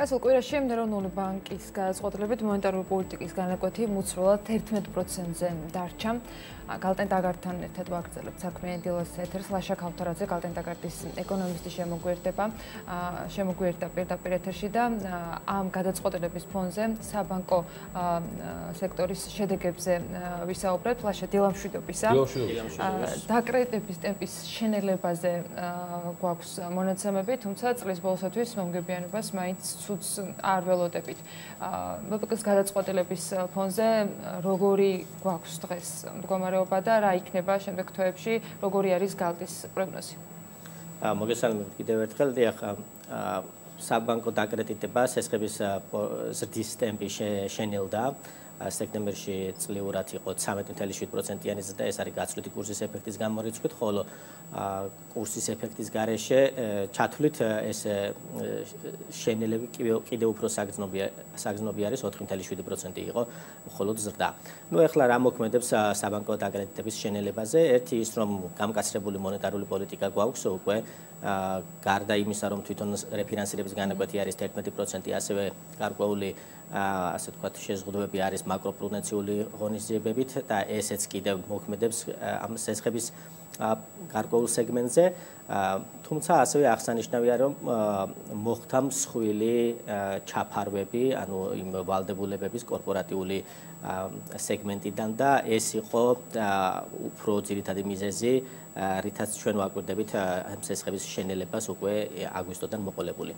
გასულ კვირაში ეროვნული ბანკის გადაწყვეტილებით მონეტარული პოლიტიკის განაკვეთი მუცვლად 11%-ზე დარჩა. Galt&Taggart-თან ერთად ვაგრძელებთ საქმიანი დილას ეთერს. ლაშა ქავთარაძე Galt&Taggart-ის ეკონომისტი შემოგვიერთდა პირდაპირ ეთერში და ამ გადაწყვეტილების ფონზე საბანკო სექტორის შედეგებზე ვისაუბრებთ. ლაშა, დილამშვიდობისა. დაკრედიტების ტემპის შენელებაზე გვაქვს მონაცემები, თუმცა წლის ბოლოსათვის მომგებიანებას მაინც ცუდს არ ველოდებით. ბანკის გადაწყვეტილების ფონზე როგორი გვაქვს დღეს მდგომარეობა და რა იქნება შემდეგ თვეებში, როგორი არის Galt&Taggart-ის პროგნოზი? მოგესალმებით კიდევ ერთხელ. დიახ, საბანკო დაკრედიტება სესხების ზრდის ტემპი შენელდა. სექტემბერში წლიურად იყო 13.7%-იანი ზრდა, ეს არის გაცვლითი კურსის ეფექტის გამორიცხვით, ხოლო კურსის ეფექტის გარეშე ჩათვლით ეს შენელები კიდევ უფრო საგრძნობი არის 4.7% იყო მხოლოდ ზრდა. ეხლა რა მოქმედებს საბანკო დაკრედიტების შენელებაზე? ერთი ის, რომ გამკაცრებული მონეტარული პოლიტიკა გვაქვს უკვე, გარდა იმისა, რომ თვითონ რეფინანსირების განაკვეთი არის 11%, ასევე გარკვეული ასე ვთქვათ შეზღუდვები არის მაკროპრუდენციული ღონისძიებებით და ესეც კიდევ მოქმედებს ამ სესხების გარკვეულ სეგმენტზე. თუმცა ასევე აღსანიშნავია, რომ მოხდა მსხვილი ჩაფარვები, ანუ იმ ვალდებულებების კორპორატიული სეგმენტიდან და ეს იყო უფრო ძირითადი მიზეზი, რითაც ჩვენ ვაკვირდებით ამ სესხების შენელებას უკვე აგვისტოდან მოყოლებული.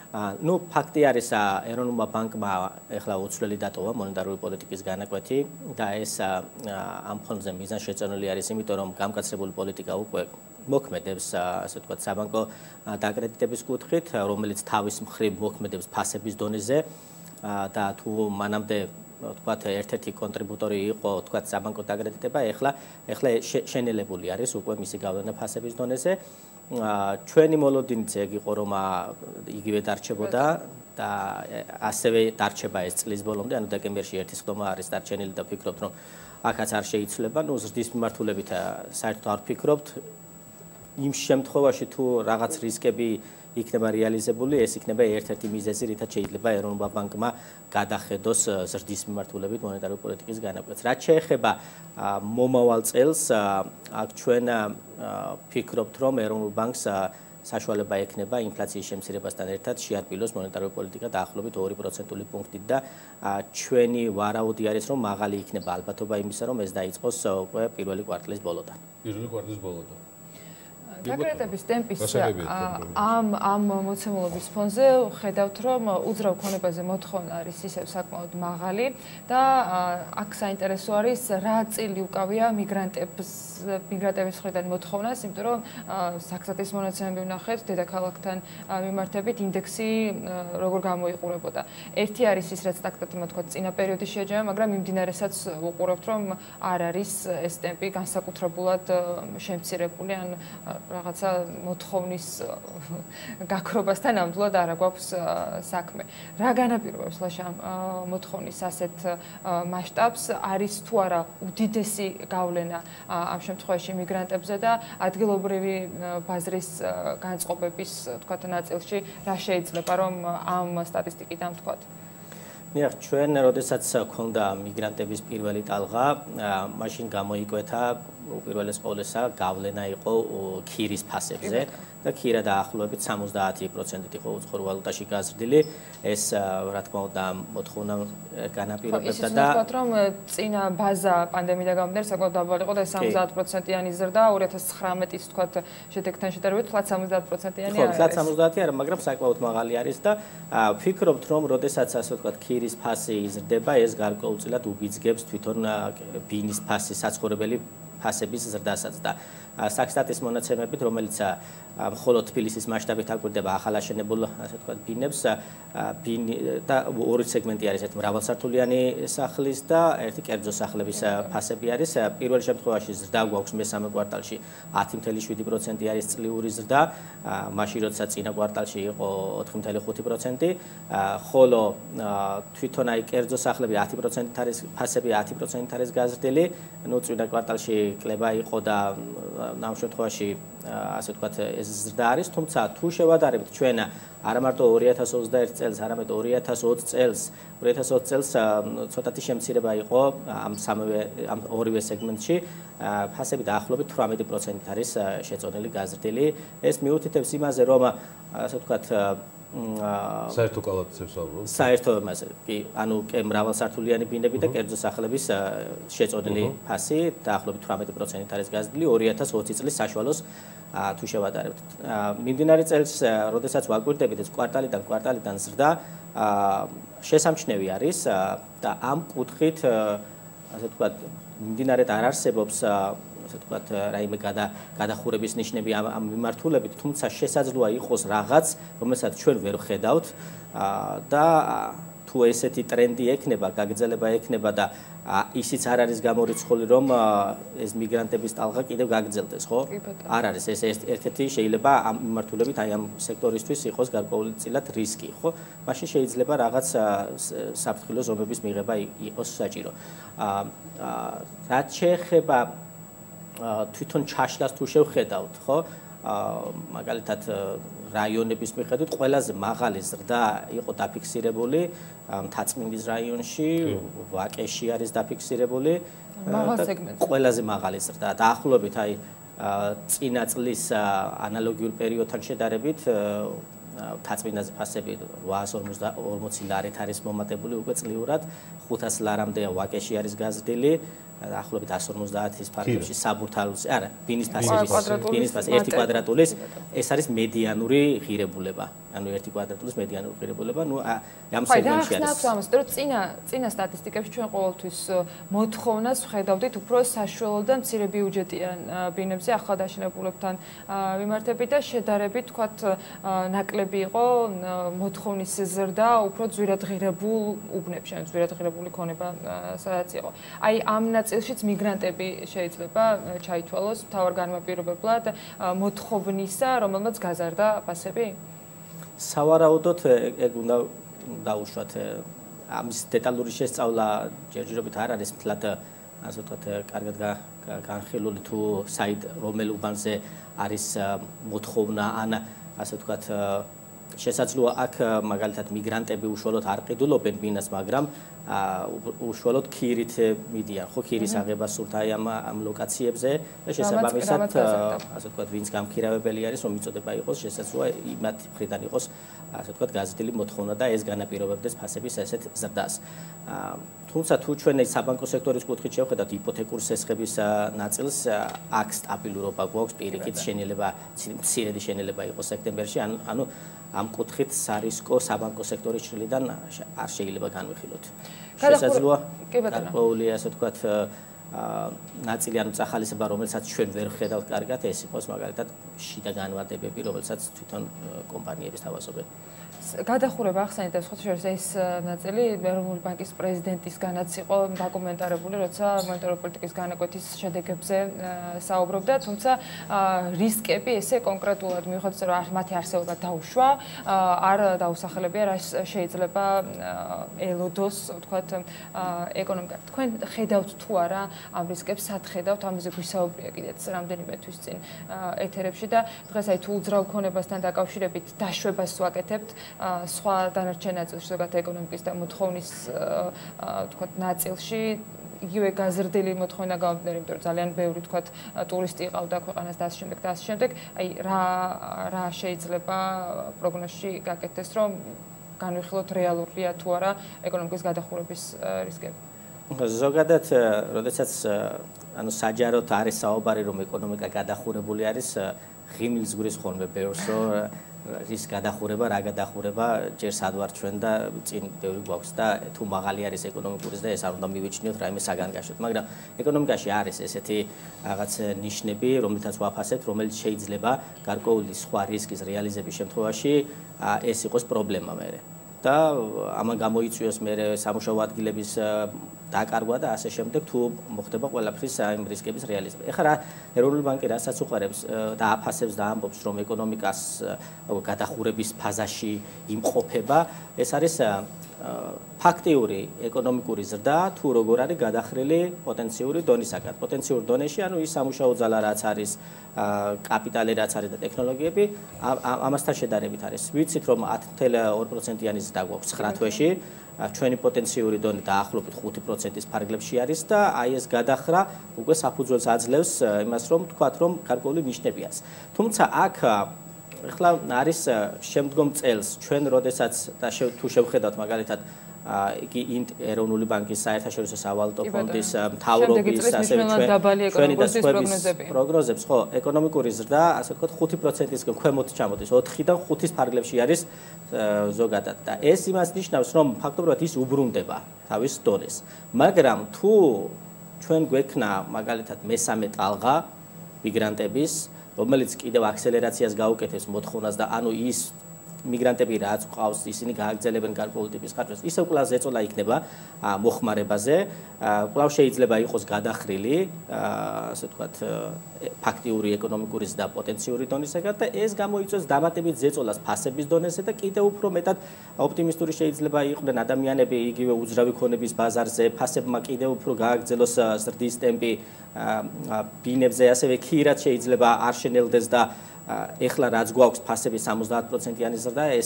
ფაქტი არის, ეროვნულმა ბანკმა ეხლა უცვლელი დატოვა მონეტარული პოლიტიკის განაკვეთი და ეს ამ ფონზე მიზანშეწონილი არის, იმიტომ რომ გამკაცრებული პოლიტიკა უკვე მოქმედებს, ასე ვთქვათ, საბანკო დაკრედიტების კუთხით, რომელიც თავის მხრივ მოქმედებს ფასების დონეზე და თუ მანამდე ვთქვათ, ერთ-ერთი კონტრიბუტორი იყო, ვთქვათ, საბანკო დაკრედიტება, ეხლა შენელებული არის უკვე მისი გავლენა ფასების დონეზე. ჩვენი მოლოდინიც ეგ იყო, რომ იგივე დარჩებოდა და ასევე დარჩება ეს წლის ბოლომდე, ანუ დეკემბერში ერთი სხდომა არის დარჩენილი და ვფიქრობთ, რომ აქაც არ შეიცვლება. ზრდის მიმართულებით საერთოდ არ ვფიქრობთ. იმ შემთხვევაში თუ რაღაც რისკები იქნება რეალიზებული, ეს იქნება ერთ-ერთი მიზეზი, რითაც შეიძლება ეროვნულმა ბანკმა გადახედოს ზრდის მიმართულებით მონეტარული პოლიტიკის განაკვეთს. რაც შეეხება მომავალ წელს, აქ ჩვენ ვფიქრობთ, რომ ეროვნულ ბანკს საშუალება ექნება ინფლაციის შემცირებასთან ერთად შეარბილოს მონეტარული პოლიტიკა დაახლოებით 2%-ული პუნქტით და ჩვენი ვარაუდი არის, რომ მაღალი იქნება ალბათობა იმისა, რომ ეს დაიწყოს უკვე პირველი კვარტლის ბოლოდან. დაკრედიტების ტემპის ამ მოცემულობის ფონზე ხედავთ, რომ უძრავ ქონებაზე მოთხოვნა არის ისევ საკმაოდ მაღალი და აქ საინტერესო არის, რა წილი უკავია მიგრანტების მხრიდან მოთხოვნას, იმიტომ რომ საქსათის მონაცემები ვნახეთ, დედაქალაქთან მიმართებით ინდექსი როგორ გამოიყურებოდა. ერთი არის ის, რაც ტაქტატმა თქვა წინა პერიოდის შეჯამება, მაგრამ მიმდინარესაც უყურებთ, რომ არ არის ეს ტემპი განსაკუთრებულად შემცირებული, ან რაღაცა მოთხოვნის გაქრობასთან ნამდვილად არა გვაქვს საქმე. რა განაპირობებს ლაშა მოთხოვნის ასეთ მასშტაბს? არის თუ არა უდიდესი გავლენა ამ შემთხვევაში მიგრანტებზე და ადგილობრივი ბაზრის განწყობების თქვათ ნაწილში რა შეიძლება რომ ამ სტატისტიკით ამთქვათ? დიახ, ჩვენ როდესაც გქონდა მიგრანტების პირველი ტალღა, მაშინ გამოიკვეთა უპირველეს ყოვლისა გავლენა იყო ქირის ფასებზე და ქირა დაახლოებით 70% იყო უცხოურ ვალუტაში გაზრდილი. ეს რა თქმა უნდა მოთხოვნა განაპირობებდა და ვთქვათ, რომ წინა ბაზა პანდემიიდან გამომდინარე საკმაოდ დაბალი იყო და 70%-იანი ზრდა 2019-ის თქვათ შედეგთან შედარებით 70%-იანი არის. ხო, 70 არა, მაგრამ საკმაოდ მაღალი არის და ვფიქრობთ, რომ როდესაც ასე ვთქვათ ქირის ფასი იზრდება, ეს გარკვეულწილად უბიძგებს თვითონ ბინის ფასის საცხოვრებელი ფასების ზრდასაც და საქსტატის მონაცემებით, რომელიც მხოლოდ თბილისის მასშტაბით აკვირდება ახალაშენებულ, ასე ვთქვათ, ბინებს, და ორი სეგმენტი არის, ერთი მრავალსართულიანი სახლის და ერთი კერძო სახლების ფასები არის. პირველ შემთხვევაში ზრდა გვაქვს მესამე კვარტალში 10.7% არის წლიური ზრდა, მაშინ როცა წინა კვარტალში იყო 4.5%, ხოლო თვითონ კერძო სახლები 10% არის, ფასები 10% არის გაზრდილი, წინა კვარტალში კლება იყო და ამ შემთხვევაში ასე ვთქვათ ეს ზრდა არის, თუმცა თუ შევადარებთ ჩვენ არა მარტო 2021 წელს, არამედ 2020 წელს, 2020 წელს ცოტათი შემცირება იყო ამ ორივე სეგმენტში, ფასები დაახლოებით 18% არის შეწონილი გაზრდილი. ეს მიუთითებს იმაზე, რომ ასე ვთქვათ საერთო კალათებს ვსაუბრობთ. საერთო მასე, კი, ანუ მრავალსართულიანი ბინები და კერძო სახლების შეწონილი ფასი დაახლოებით 18% არის გაზრდილი 2020 წლის საშუალოს თუ შევადარებთ. მიმდინარე წელს, როდესაც ვაკვირდებით ეს კვარტალიდან ზრდა შესამჩნევი არის და ამ კუთხით ასე ვთქვათ მიმდინარედ არ არსებობს ასე ვთქვათ რაიმე გადახურების ნიშნები ამ მიმართულებით, თუმცა შესაძლოა იყოს რაღაც, რომელსაც ჩვენ ვერ ვხედავთ და თუ ესეთი ტრენდი ექნება, გაგრძელება ექნება და ისიც არ არის გამორიცხული, რომ ეს მიგრანტების ტალღა კიდევ გაგრძელდეს, ხო? არ არის ეს ერთ-ერთი შეიძლება ამ მიმართულებით აი ამ სექტორისთვის იყოს გარკვეულწილად რისკი, ხო? მაშინ შეიძლება რაღაც საფრთხილო ზომების მიღება იყოს საჭირო. რაც შეეხება თვითონ ჩაშლას თუ შევხედავთ, ხო? მაგალითად რაიონების მიხედვით ყველაზე მაღალი ზრდა იყო დაფიქსირებული მთაწმინდის რაიონში, ვაკეში არის დაფიქსირებული. მაღალ სეგმენტში. ყველაზე მაღალი ზრდა. დაახლოებით აი წინა წლის ანალოგიურ პერიოდთან შედარებით მთაწმინდაზე ფასები 840 ლარით არის მომატებული უკვე წლიურად, 500 ლარამდე ვაკეში არის გაზრდილი. დაახლოებით 150-ის ფარგლებში საბურთალოს, არა, ბინის ფასი 1 კვადრატულის, ეს არის მედიანური ღირებულება. ანუ 1 კვადრატულის მედიანური ღირებულება, ნუ ამ სეგმენტში არის. ხო, ამას, რომ წინა სტატისტიკებში ჩვენ ყოველთვის მოთხოვნას ვხედავდით უფრო საშუალო და მცირე ბიუჯეტიან ბინებზე ახლადაშენებულებთან მიმართებით და შედარებით, თქვათ, ნაკლები იყო მოთხოვნის ზრდა უფრო ძვირადღირებულ უბნებში, ან ძვირადღირებული ქონება სადაც იყო. აი ამ ნაწილშიც მიგრანტები შეიძლება ჩაითვალოს მთავარ განმაპირობებლად მოთხოვნისა, რომელმაც გაზარდა ფასები? სავარაუდოდ ეგ უნდა დაუშვათ ამის დეტალური შესწავლა ჯერჯერობით არ არის მთლად ასე ვთქვათ კარგად განხილული თუ საით რომელ უბანზე არის მოთხოვნა ან ასე ვთქვათ შესაძლოა აქ მაგალითად მიგრანტები უშუალოდ არ ყიდულობენ ბინას, მაგრამ უშუალოდ ქირით მიდიან, ხო, ქირის აღება სურთ აი ამ ლოკაციებზე და შესაბამისად ასე ვთქვათ ვინც გამქირავებელი არის, რომ მიწოდება იყოს, შესაძლოა იმათ მხრიდან იყოს ასე ვთქვათ გაზრდილი მოთხოვნა და ეს განაპირობებდეს ფასების ესეთ ზრდას. თუმცა თუ ჩვენ საბანკო სექტორის კუთხით შევხედავთ იპოთეკურ სესხების ნაწილს, აქ სტაბილურობა გვაქვს, პირიქით შენელება, მცირედი შენელება იყო სექტემბერში, ანუ ამ კუთხით სარისკო საბანკო სექტორის ჩრდილიდან არ შეიძლება განვიხილოთ. შესაძლოა გარკვეული ასე ვთქვათ ნაწილი ანუ წახალისება, რომელსაც ჩვენ ვერ ვხედავთ კარგად, ეს იყოს მაგალითად შიდა განვადებები, რომელსაც თვითონ კომპანიების თავაზობენ. გადახურება ახსენეთ სხვა შორის ეს ნაწილი ეროვნული ბანკის პრეზიდენტისგანაც იყო დაკუმენტარებული, როცა მონეტარული პოლიტიკის განაკვეთის შედეგებზე საუბრობდა, თუმცა რისკები ესე კონკრეტულად მიუხედავად რომ მათი არსებობა დაუშვა, არ დაუსახელებია, რა შეიძლება ელოდოს, ვთქვათ, ეკონომიკა. თქვენ ხედავთ თუ არა ამ რისკებს, სად ხედავთ, ამაზე გვისაუბრია კიდეც რამდენიმე თვის წინ ეთერებში და დღეს აი თუ უძრავ ქონებასთან დაკავშირებით დაშვებას ვაკეთებთ სხვა დანარჩენ ნაწილში, ზოგადად ეკონომიკის და მოთხოვნის ვთქვათ ნაწილში იგივე გაზრდილი მოთხოვნა გამომდინარე, იმიტომ რომ ძალიან ბევრი ვთქვათ ტურისტი იყავდა ქვეყანას და ასე შემდეგ, აი რა შეიძლება პროგნოზში გაკეთდეს, რომ განვიხილოთ რეალურია თუ არა ეკონომიკის გადახურების რისკები? ზოგადად, როდესაც ანუ საჯაროდ არის საუბარი, რომ ეკონომიკა გადახურებული არის, ღიმილს გვრის ხოლმე ბევრს, რომ რის გადახურება, რა გადახურება, ჯერ სად ვარ ჩვენ და წინ ბევრი გვაქვს და თუ მაღალი არის ეკონომიკურის და ეს არ უნდა მივიჩნიოთ რაიმე საგანგაშოდ, მაგრამ ეკონომიკაში არის ესეთი რაღაც ნიშნები, რომელთაც ვაფასებთ, რომელიც შეიძლება გარკვეული სხვა რისკის რეალიზების შემთხვევაში ეს იყოს პრობლემა მერე. და ამან გამოიწვიოს მერე სამუშაო ადგილების დაკარგვა და ასე შემდეგ, თუ მოხდება ყველაფრის იმ რისკების რეალიზება. ეხლა რა ეროვნული ბანკი რასაც უყურებს და აფასებს და ამბობს, რომ ეკონომიკას გადახურების ფაზაში იმყოფება, ეს არის ფაქტიური ეკონომიკური ზრდა თუ როგორ არის გადახრილი პოტენციური დონისაგან. პოტენციური დონეში, ანუ ის სამუშაო ძალა რაც არის, კაპიტალი რაც არის და ტექნოლოგიები ამასთან შედარებით არის. ვიცით რომ 10.2%-იანი ზრდა გვაქვს 9 თვეში, ჩვენი პოტენციური დონე დაახლოებით 5%-ის ფარგლებში არის და აი ეს გადახრა უკვე საფუძველს აძლევს იმას რომ თქვათ რომ გარკვეული ნიშნებიას. თუმცა აქ ახლა არის შემდგომ წელს ჩვენ როდესაც და თუ შევხედავთ მაგალითად იგი ეროვნული ბანკის საერთაშორისო სავალუტო ფონდის მთავრობის ასევე ჩვენი და სხვების პროგნოზებს ხო ეკონომიკური ზრდა ასე ვთქვათ 5%-ისგან ქვემოთ ჩამოდის 4-დან 5-ის ფარგლებში არის ზოგადად და ეს იმას ნიშნავს რომ ფაქტობრივად ის უბრუნდება თავის დონეს მაგრამ თუ ჩვენ გვექნა მაგალითად მესამე ტალღა მიგრანტების რომელიც კიდევ აქსელერაციას გაუკეთებს მოთხოვნას და ანუ ის მიგრანტები რაც ყავს ისინი გააგრძელებენ გარკვეული ტიპის ხარჯვას ისევ კვლავ ზეწოლა იქნება მოხმარებაზე კვლავ შეიძლება იყოს გადახრილი ასე ვთქვათ ფაქტიური ეკონომიკური და პოტენციური დონისაგან და ეს გამოიწვევს დამატებით ზეწოლას ფასების დონეზე და კიდევ უფრო მეტად ოპტიმისტური შეიძლება იყვნენ ადამიანები იგივე უძრავი ქონების ბაზარზე ფასებმა კიდევ უფრო გააგრძელოს ზრდის ტემპი ბინებზე ასევე ქირად შეიძლება არ შენელდეს და ეხლა რაც გვაქვს ფასები 70%-იანი ზრდა ეს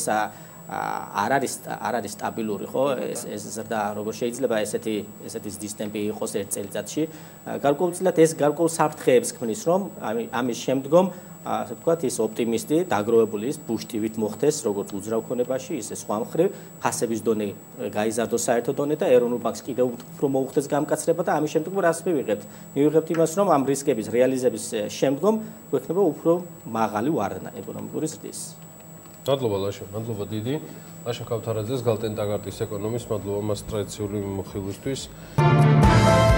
არ არის სტაბილური ხო ეს ზრდა როგორ შეიძლება ესეთი ზრდის ტემპი იყოს ერთ წელიწადში გარკვეულწილად ეს გარკვეულ საფრთხეებს ქმნის რომ ამის შემდგომ ასე ვთქვათ ის ოპტიმისტი დაგროვებული ის ბუშტივით მოხდეს როგორც უძრავ ქონებაში ისე სხვა მხრივ ფასების დონე გაიზარდოს საერთო დონე და ეროვნულ ბანკს კიდევ უფრო მოუხდეს გამკაცრება და ამის შემდგომ რას მივიღებთ იმას რომ ამ რისკების რეალიზების შემდგომ გვექნება უფრო მაღალი ვარდნა ეკონომიკური ზრდის მადლობა ლაშა მადლობა დიდი ლაშა ქავთარაძეს Galt&Taggart-ის ეკონომისტს მადლობა მას ტრადიციული მიმოხილვისთვის